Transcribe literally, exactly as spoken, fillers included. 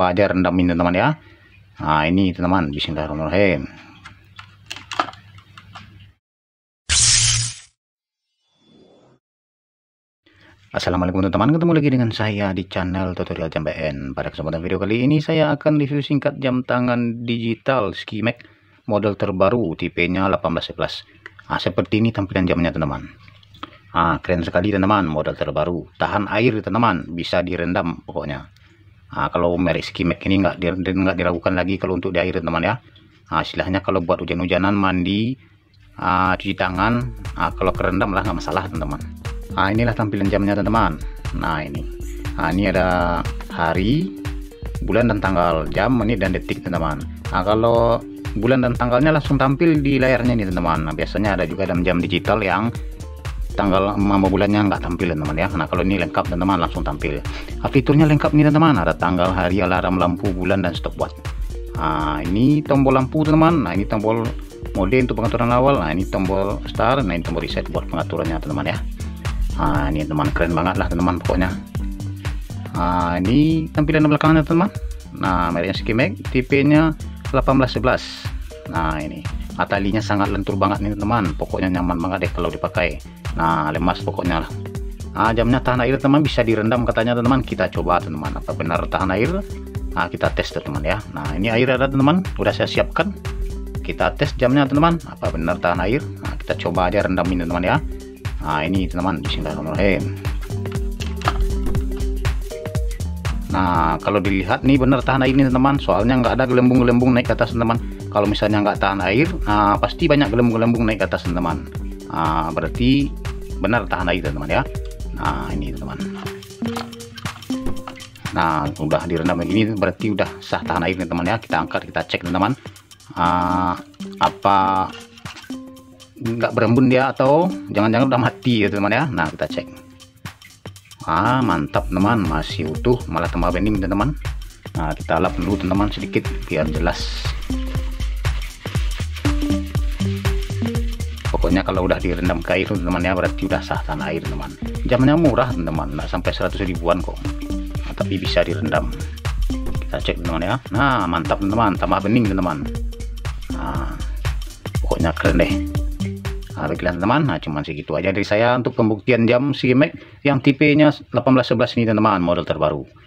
coba aja rendamin teman-teman ya. Nah ini teman-teman, bismillahirrahmanirrahim. Assalamualaikum teman-teman, ketemu lagi dengan saya di channel tutorial Jam B N. Pada kesempatan video kali ini saya akan review singkat jam tangan digital Skimax model terbaru, tipenya delapan belas sebelas. Nah, seperti ini tampilan jamnya teman-teman. Ah, keren sekali teman-teman, model terbaru, tahan air teman-teman, bisa direndam pokoknya. Nah, kalau merek Skimax ini nggak di, nggak diragukan lagi kalau untuk di air teman-teman ya. Nah, istilahnya kalau buat hujan-hujanan, mandi, ah, cuci tangan, ah, kalau kerendam lah nggak masalah teman-teman. Nah, inilah tampilan jamnya teman-teman. Nah ini, nah, ini ada hari, bulan dan tanggal, jam, menit dan detik teman-teman. Nah kalau bulan dan tanggalnya langsung tampil di layarnya nih teman-teman. Nah, biasanya ada juga dalam jam digital yang tanggal sama bulannya nggak tampil teman-teman ya. Nah kalau ini lengkap teman-teman, langsung tampil. Nah, fiturnya lengkap nih teman-teman. Ada tanggal, hari, alarm, lampu, bulan dan stopwatch. Nah ini tombol lampu teman-teman. Nah ini tombol mode untuk pengaturan awal. Nah ini tombol start. Nah ini tombol reset buat pengaturannya teman-teman ya. Nah ini teman, keren banget lah teman pokoknya. Nah ini tampilan belakangnya teman. Nah mereknya Skimax, tipenya delapan belas sebelas. Nah ini talinya sangat lentur banget nih teman, pokoknya nyaman banget deh kalau dipakai. Nah lemas pokoknya lah. Nah jamnya tahan air teman, bisa direndam katanya teman. Kita coba teman, apa benar tahan air. Nah kita tes teman ya. Nah ini air ada teman, udah saya siapkan. Kita tes jamnya teman, apa benar tahan air. Nah kita coba aja rendamin teman ya. Nah ini teman, bismillahirrahmanirrahim. Nah kalau dilihat nih bener tahan air ini teman, soalnya nggak ada gelembung-gelembung naik ke atas teman. Kalau misalnya nggak tahan air, nah, pasti banyak gelembung-gelembung naik ke atas teman. Nah, berarti benar tahan air teman ya. Nah ini teman. Nah udah direndam begini berarti udah sah tahan air nih teman ya. Kita angkat, kita cek teman. Uh, apa nggak berembun dia atau jangan-jangan udah mati ya teman ya. Nah kita cek. Ah mantap teman, masih utuh, malah tambah bening teman. Nah kita lap dulu teman sedikit biar jelas. Pokoknya kalau udah direndam ke air teman ya berarti udah sah tanah air teman. Jamnya murah teman, nggak sampai seratus ribuan kok. Nah, tapi bisa direndam. Kita cek teman ya. Nah mantap teman, tambah bening teman. Nah pokoknya keren deh. Nah, baiklah teman, nah cuman segitu aja dari saya untuk pembuktian jam Skimax yang tipenya delapan belas sebelas ini teman, model terbaru.